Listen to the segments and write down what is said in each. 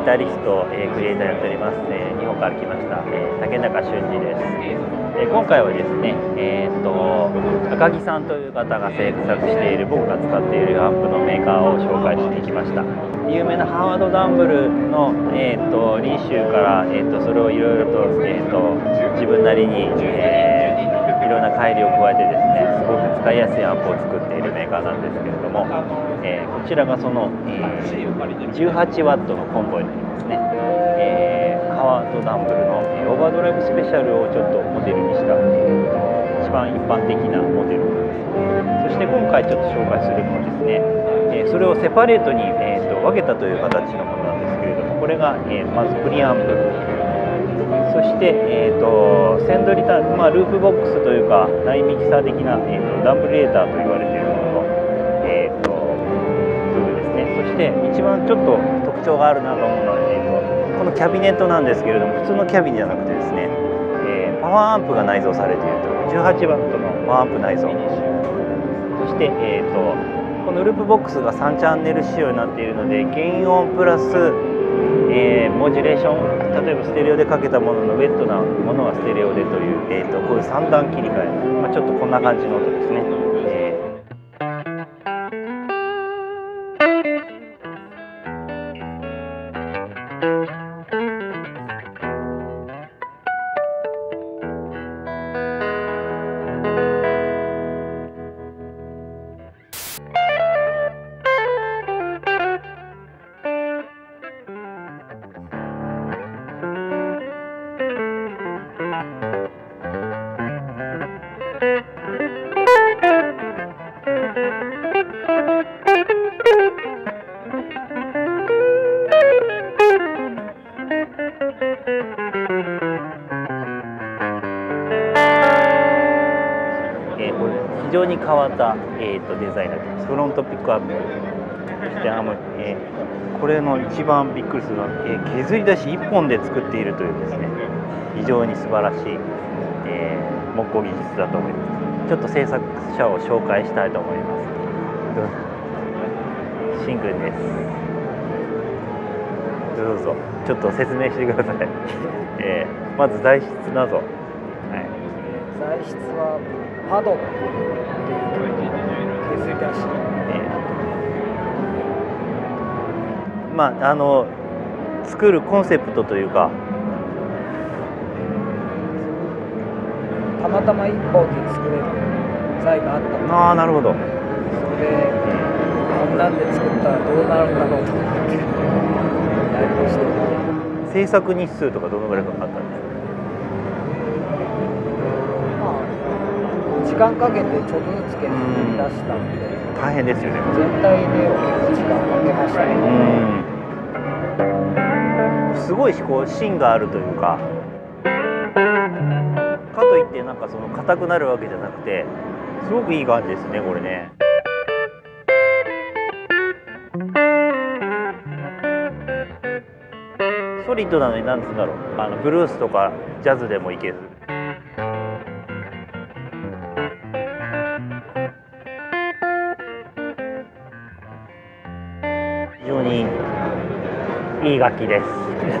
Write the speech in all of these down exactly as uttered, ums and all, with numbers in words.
タリスト、えー、クリエイターやっております、えー、日本から来ました、えー、竹中俊二です。えー、今回はですね、えー、っと赤木さんという方が制作している、僕が使っているアンプのメーカーを紹介していきました。有名なハーワード・ダンブルの、えー、っとリーシューから、えー、っとそれをいろいろと、えー、っと自分なりに、えー、いろんな改良を加えてですね、すごく使いやすいアンプを作っているメーカーなんですけれども、えー、こちらがその、えー、じゅうはちワットのコンボになりますね。えー、ハワード・ダンブルの、えー、オーバードライブスペシャルをちょっとモデルにした、えー、一番一般的なモデルです。そして今回ちょっと紹介するのはですね、えー、それをセパレートに、えー、と分けたという形のものなんですけれども、これが、えー、まずプリアンプ、そして、えー、とセンドリターン、まあ、ループボックスというかラインミキサー的な、えー、とダンブレーターと言われているものの、えー、と部分ですね。そして一番ちょっと特徴があるなと思うのは、えー、とこのキャビネットなんですけれども、普通のキャビネじゃなくてですね、えー、パワーアンプが内蔵されているというじゅうはちワットのパワーアンプ内蔵、そして、えー、とこのループボックスがさんチャンネル仕様になっているので、原音プラス、えー、モジュレーション、例えばステレオでかけたもののウェットなものはステレオでという、えー、とこういうさん段切り替え、まあ、ちょっとこんな感じの音ですね。えー非常に変わった、えー、とデザインになっています。フロントピックアップ、そしてあの、えー、これの一番びっくりするのは、えー、削り出しいっぽんで作っているというですね、非常に素晴らしい、えー、木工技術だと思います。ちょっと制作者を紹介したいと思います。シンくんです。どうぞちょっと説明してください。えー、まず材質など、はい、 材質はパドっていう削り出し、えー、まああの作るコンセプトというか、 たまたまいっぽんで作れる材があったので、 ああなるほど、 それでこんなんで作ったらどうなるんだろうと思ってやりました。 制作日数とかどのぐらいかかったんですか？ 時間かけてちょっとずつ削り出したんで、 大変ですよね。 全体で時間かけましたね。 うん、すごいこう芯があるというか、かといってなんかその硬くなるわけじゃなくて、すごくいい感じですねこれね。ソリッドなのに何つうんだろう、あのブルースとかジャズでもいける。非常にいい楽器です。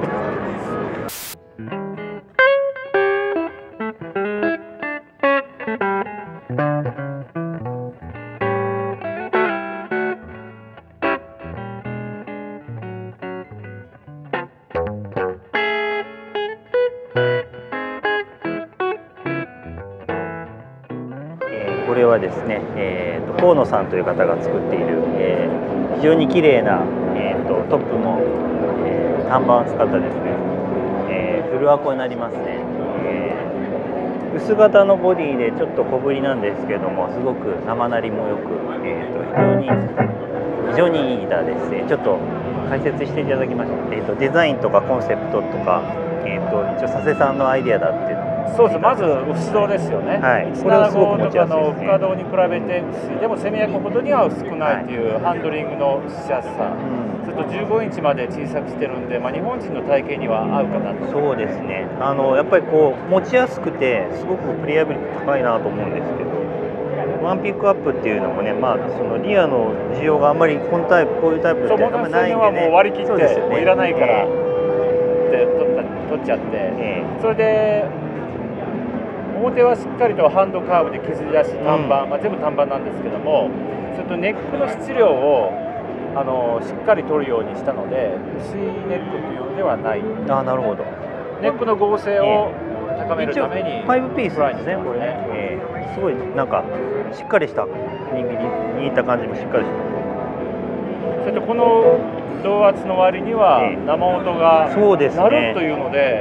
これはですね、えー、と河野さんという方が作っている、えー、非常に綺麗な、えー、とトップも、えー、単板を使ったですね、えー、フルアコになりますね。えー、薄型のボディでちょっと小ぶりなんですけれども、すごく生鳴りもよく、えー、と非常に非常にいいギターですね。ちょっと解説していただきました。えー、とデザインとかコンセプトとか、えー、と一応佐世さんのアイデアだっていうの。 そうです。まず薄度ですよね。 はい、 いちななごとかの深度に比べて薄い、でもセミヤコほどには薄くないというハンドリングのしやすさ、うん、それとじゅうごインチまで小さくしてるんで、まあ、日本人の体型には合うかなと。 そうですね、あのやっぱりこう持ちやすくてすごくプレイアビリティ高いなと思うんですけど、 ワンピックアップっていうのもね、まあそのリアの需要があんまりこのタイプこういうタイプってあんまりないんでね。 もう割り切って、 ね、 もういらないからって取った取っちゃって、えー、それで表はしっかりとハンドカーブで削り出し単板、うん、まあ、全部単板なんですけども、それとネックの質量をあのしっかり取るようにしたので、薄いネックというのではない。 あ、なるほど。 ネックの合成を高めるために、 ファイブピースですね、これね。えー、すごいなんかしっかりした握り握った感じもしっかりして。 それとこの同圧の割には生音が鳴るというので、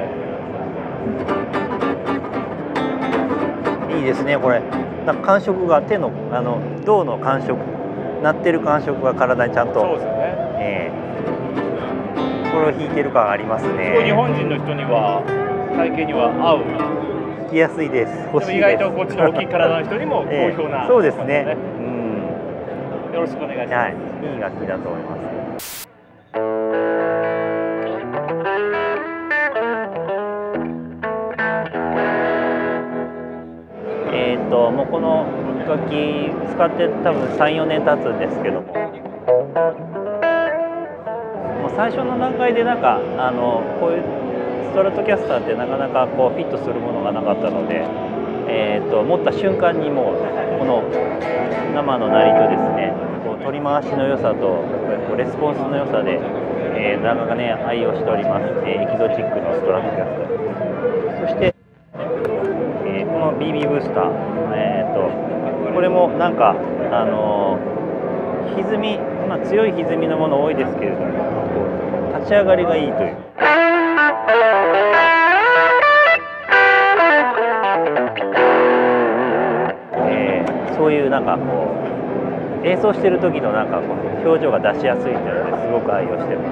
いいですね、これ。なんか感触が手のあの胴の感触、鳴ってる感触が体にちゃんと。 そうですよね。 えー、これを弾いてる感ありますね。 日本人の人には体型には合う。 弾きやすいです。 でも意外とこっちの大きい体の人にも好評な、 えー、そうですね。うん。 よろしくお願いします。 はい、いい楽器だと思います。えっともうこの楽器使って多分さん、よねん経つんですけども、もう最初の段階でなんかあのこういうストラトキャスターってなかなかこうフィットするものがなかったので、えー、と持った瞬間にもうこの生の鳴りとですね、こう取り回しの良さとこうレスポンスの良さで、えー、なかなかね愛用しております、えー、エキゾチックのストラトキャスター。そして、えー、この ビービー ブースター、えー、とこれもなんかあのー、歪み、まあ、強い歪みのもの多いですけれども、立ち上がりがいいという。えー、そういうなんかこう演奏してる時のなんかこう表情が出しやすいというのですごく愛用してます。